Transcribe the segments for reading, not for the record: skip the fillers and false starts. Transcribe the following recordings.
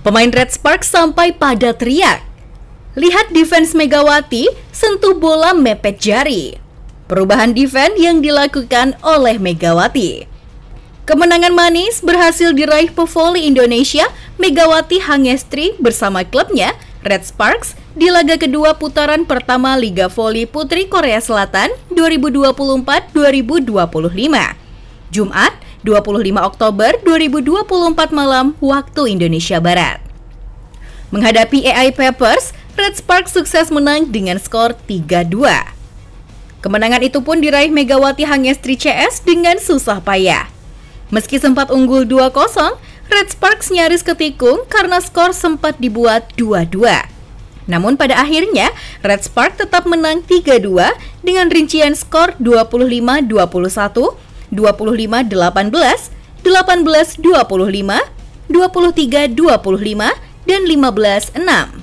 Pemain Red Sparks sampai pada teriak. Lihat defense Megawati, sentuh bola mepet jari. Perubahan defense yang dilakukan oleh Megawati. Kemenangan manis berhasil diraih pevoli Indonesia Megawati Hangestri bersama klubnya Red Sparks di laga kedua putaran pertama Liga Voli Putri Korea Selatan 2024-2025. Jumat, 25 Oktober 2024 malam waktu Indonesia Barat. Menghadapi AI Peppers, Red Sparks sukses menang dengan skor 3-2. Kemenangan itu pun diraih Megawati Hangestri CS dengan susah payah. Meski sempat unggul 2-0, Red Sparks nyaris ketikung karena skor sempat dibuat 2-2. Namun pada akhirnya, Red Sparks tetap menang 3-2 dengan rincian skor 25-21, 25-18, 18-25, 23-25, dan 15-6.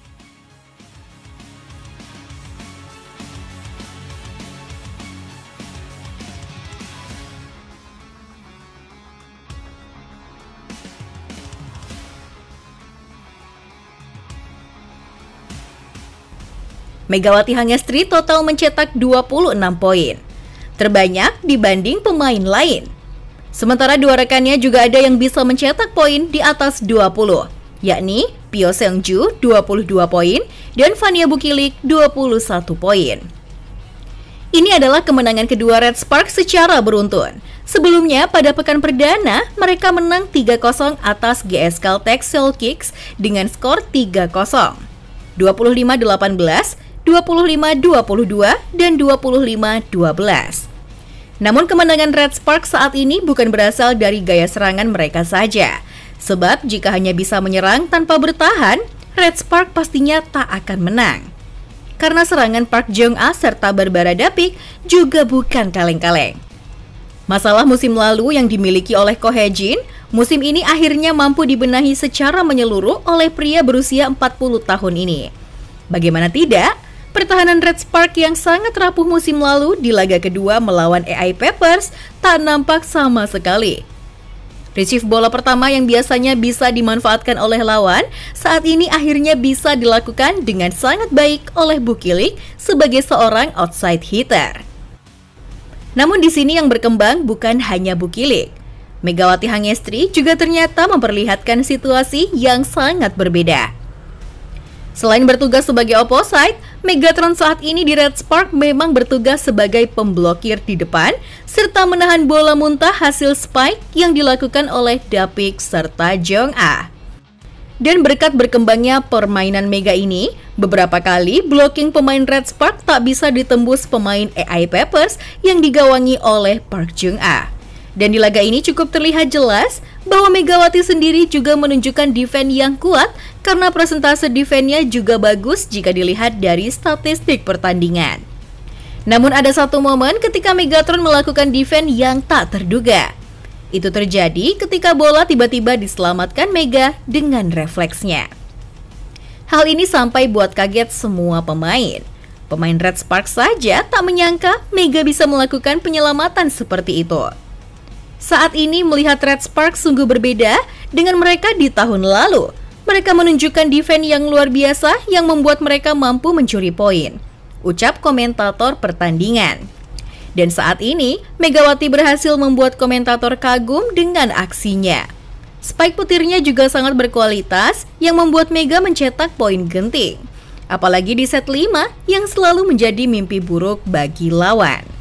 Megawati Hangestri total mencetak 26 poin, terbanyak dibanding pemain lain. Sementara dua rekannya juga ada yang bisa mencetak poin di atas 20, yakni Pio Seungju 22 poin dan Fania Bukilik 21 poin. Ini adalah kemenangan kedua Red Sparks secara beruntun. Sebelumnya pada pekan perdana mereka menang 3-0 atas GS Caltech Seoul Kicks dengan skor 3-0, 25-18, 25-22, dan 25-12. Namun kemenangan Red Sparks saat ini bukan berasal dari gaya serangan mereka saja. Sebab jika hanya bisa menyerang tanpa bertahan, Red Sparks pastinya tak akan menang. Karena serangan Park Jong-a serta Barbara Dapik juga bukan kaleng-kaleng. Masalah musim lalu yang dimiliki oleh Ko Hye-jin, musim ini akhirnya mampu dibenahi secara menyeluruh oleh pria berusia 40 tahun ini. Bagaimana tidak? Pertahanan Red Sparks yang sangat rapuh musim lalu di laga kedua melawan AI Peppers tak nampak sama sekali. Retrieve bola pertama yang biasanya bisa dimanfaatkan oleh lawan, saat ini akhirnya bisa dilakukan dengan sangat baik oleh Bukilik sebagai seorang outside hitter. Namun di sini yang berkembang bukan hanya Bukilik. Megawati Hangestri juga ternyata memperlihatkan situasi yang sangat berbeda. Selain bertugas sebagai opposite, Megatron saat ini di Red Sparks memang bertugas sebagai pemblokir di depan serta menahan bola muntah hasil spike yang dilakukan oleh Dapik serta Jong-a. Dan berkat berkembangnya permainan Mega ini, beberapa kali blocking pemain Red Sparks tak bisa ditembus pemain AI Peppers yang digawangi oleh Park Jong-a. Dan di laga ini cukup terlihat jelas bahwa Megawati sendiri juga menunjukkan defense yang kuat karena presentase defense-nya juga bagus jika dilihat dari statistik pertandingan. Namun ada satu momen ketika Megatron melakukan defense yang tak terduga. Itu terjadi ketika bola tiba-tiba diselamatkan Mega dengan refleksnya. Hal ini sampai buat kaget semua pemain. Pemain Red Sparks saja tak menyangka Mega bisa melakukan penyelamatan seperti itu. Saat ini melihat Red Sparks sungguh berbeda dengan mereka di tahun lalu. Mereka menunjukkan defense yang luar biasa yang membuat mereka mampu mencuri poin, ucap komentator pertandingan. Dan saat ini, Megawati berhasil membuat komentator kagum dengan aksinya. Spike petirnya juga sangat berkualitas yang membuat Mega mencetak poin genting. Apalagi di set 5 yang selalu menjadi mimpi buruk bagi lawan.